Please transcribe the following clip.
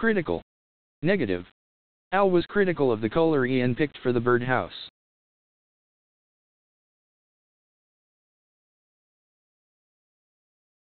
Critical. Negative. Al was critical of the color Ian picked for the birdhouse.